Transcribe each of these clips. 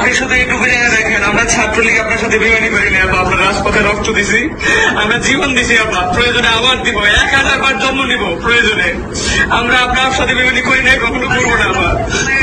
আপনি শুধু একটু দেখেন, আমরা ছাত্রলীগ আপনার সাথে বেমানি করিনি আপা, আমরা রাজপথে রক্ত দিছি, আমরা জীবন দিছি আপা, প্রয়োজনে আবার দিব, 1000 বার জন্ম নিব প্রয়োজনে, আমরা আপনার সাথে বেমানি করি নাই, কখনো করবো না আপা।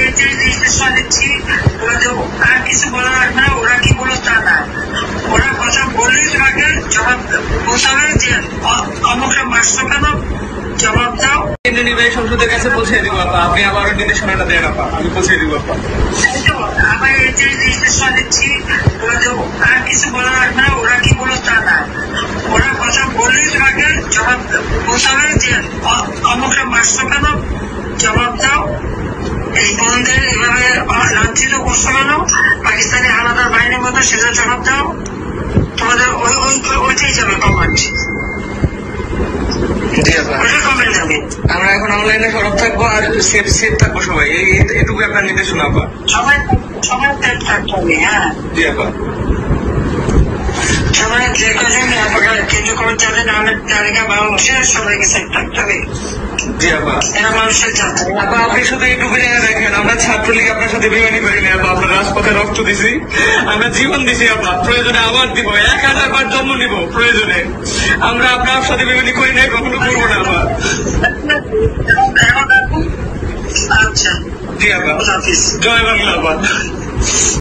আর কিছু বলা লাগবে না, ওরা কি বলো তা না, ওরা কথা বললেই তোমাকে জবাব বলতে হবে যে অমুকটা মারছো কেন, জবাব দাও। কেন্দ্রীয় নির্বাহী সংসদের কাছে পৌঁছে দিব আপা, আপনি আবার নির্দেশনাটা দেন আপা, আমি পৌঁছে দিব আপা। আবার এতে নির্দেশনা দিচ্ছি, আর কিছু বলা লাগবে না, ওরা কি বলো তা না, ওরা কথা বললেই তোমাকে জবাব বলতে হবে যে অমুকটা মারছো কেন, জবাব দাও। এই বন্ধের এভাবে লাঞ্ছিত করছো কেন, পাকিস্তানি হানাদার বাহিনীর মতো, সেটা জবাব দাও। তোমাদের ওইটাই যাবে কমান্ড, ওটা কমেন্ট যাবে। আমরা এখন অনলাইনে সরব থাকবো আর সেফ থাকবো সবাই, এটুকু আপনার নির্দেশনা আপা। সবাই সেফ থাকতে হবে। হ্যাঁ জি আপা। সবাই যে কজন কেন্দ্রীয় কর্মচারীদের নামের তালিকা বাংলাদেশে সবাইকে সেফ থাকতে হবে। জি আপা। এরা মানুষের জাতি আপা, আপনি শুধু একটু দেখেন, আমরা ছাত্রলীগ আপনার সাথে বেমানি করিনি আপা, আমরা রাজপথে রক্ত দিছি, আমরা জীবন দিছি আপা, প্রয়োজনে আবার দিব, 1000 বার জন্ম নিব প্রয়োজনে, আমরা আপনার সাথে বেমানি করি নাই, কখনো করবো না আপা। আচ্ছা জি আপা। জয় বাংলা আপা।